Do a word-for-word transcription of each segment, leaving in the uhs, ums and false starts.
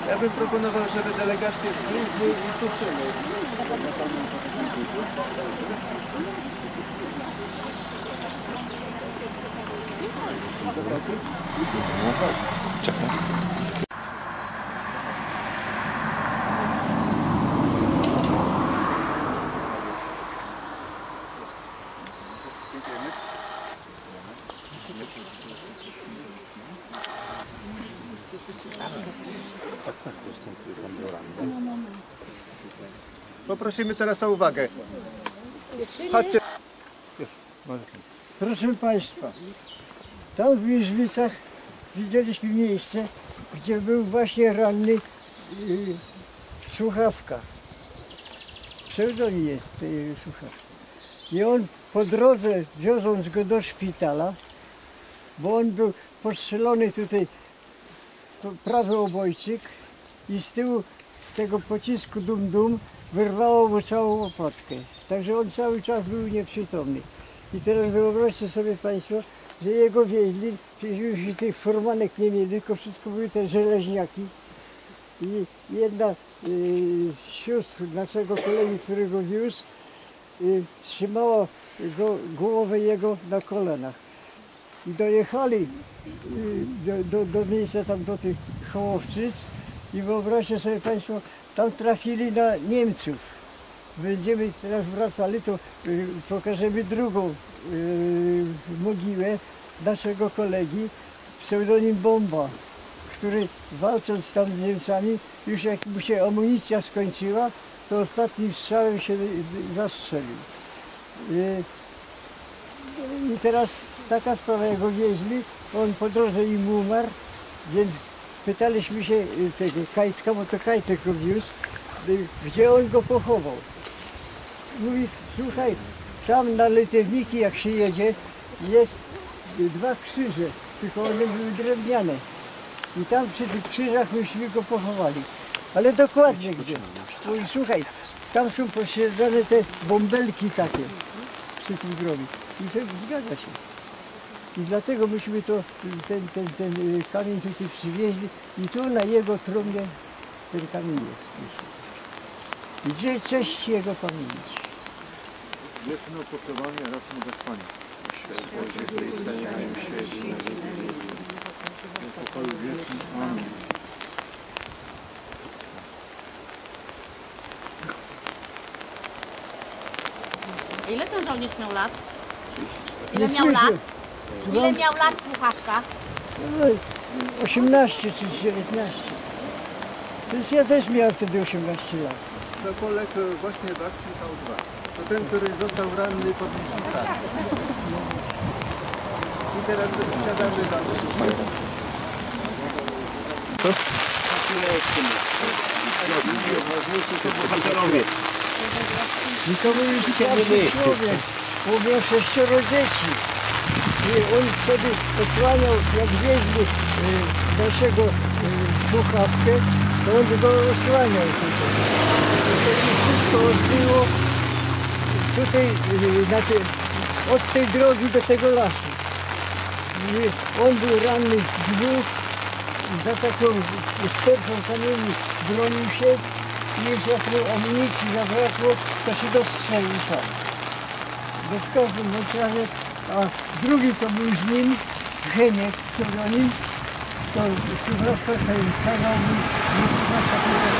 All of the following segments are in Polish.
Ja bym proponował, żeby delegację i puszczymy. Czekaj. Poprosimy teraz o uwagę. Chodźcie. Proszę Państwa, tam w Wierzbicach widzieliśmy miejsce, gdzie był właśnie ranny yy, Słuchawka. Pseudonim jest tej Słuchawki. I on po drodze, wioząc go do szpitala, bo on był postrzelony tutaj prawy obojczyk i z tyłu z tego pocisku dum-dum wyrwało mu całą łopatkę. Także on cały czas był nieprzytomny. I teraz wyobraźcie sobie Państwo, że jego wieźli, już tych furmanek nie mieli, tylko wszystko były te żeleźniaki. I jedna y, z sióstr naszego kolegi, który go wiózł, y, trzymała go, głowę jego na kolanach. I dojechali y, do, do, do miejsca tam do tych Hołowczyc i wyobraźcie sobie Państwo, tam trafili na Niemców. Będziemy teraz wracali, to y, pokażemy drugą y, mogiłę naszego kolegi, pseudonim Bomba, który walcząc tam z Niemcami, już jak mu się amunicja skończyła, to ostatnim strzałem się zastrzelił. Y, I teraz taka sprawa, jak go wieźli, on po drodze im umarł, więc pytaliśmy się tego Kajtka, bo to Kajtek go wiózł, gdzie on go pochował. Mówi, słuchaj, tam na Letewniki jak się jedzie, jest dwa krzyże, tylko one były drewniane. I tam przy tych krzyżach myśmy go pochowali. Ale dokładnie gdzie. Mówi, słuchaj, tam są posiedzone te bąbelki takie przy tym grobie. I to zgadza się. I dlatego myśmy to, ten, ten, ten kamień tutaj przywieźli i tu na jego trumnie ten kamień jest. I gdzie cześć jego pamięci. Wieczne opoczywanie, raz mu zaspanie. Święty Boże, stanie na nim świeci. W pokoju wiecznym. Amen. Ile ten żołnierz miał lat? Ile miał lat? Ile miał lat Słuchawka? osiemnaście czy dziewiętnaście. Więc ja też miałem wtedy osiemnaście lat. To Polek właśnie w akcji V dwa. To ten, który został ranny pod Liśnicami. I teraz wsiadamy do I to był już starszy człowiek, bo miał sześcioro dzieci. I on wtedy osłaniał, jak wieźli y, naszego y, Słuchawkę, to on go osłaniał tutaj. I to się wszystko odbyło tutaj, y, na te, od tej drogi do tego lasu. I on był ranny w dwóch, za taką sterczą kamieni bronił się. I już jak mu amunicji zabrakło, to się dostrzelił sam. Bo w każdym razie, a drugi co był z nim, Heniek, pseudonim, to Słuchawka kazał mi, nie Słuchawka,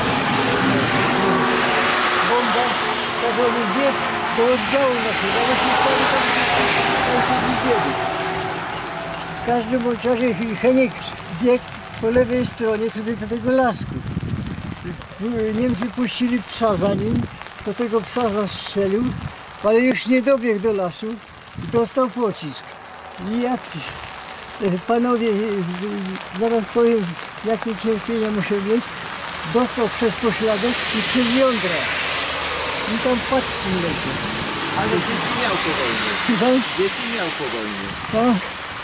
Bomba, kazał mi biec do oddziału naszego, ale się stali tam, tam się widzieli. W każdym razie Heniek biegł po lewej stronie tutaj do tego lasku. Niemcy puścili psa za nim, to tego psa zastrzelił, ale już nie dobiegł do lasu i dostał pocisk. I jak panowie, zaraz powiem, jakie cierpienia muszę mieć, dostał przez pośladek i przez jądra. I tam padł w tym lesie. Ale dzieci miał po wojnie. Dzieci miał po wojnie.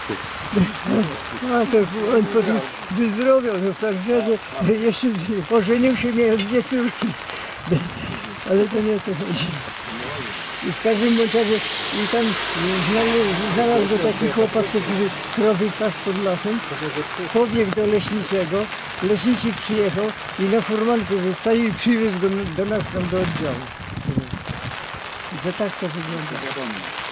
A to on potem wyzdrowiał, no w każdym razie jeszcze ożenił się, miał dwie córki. Ale to nie o to chodzi. I w każdym bądź razie i tam znalazł, znalazł go taki chłopak, który krowy pasł pod lasem. Pobiegł do leśniczego, leśniczy przyjechał i na furmankę zostawił i przywiózł do, do nas tam do oddziału. I to tak to wygląda.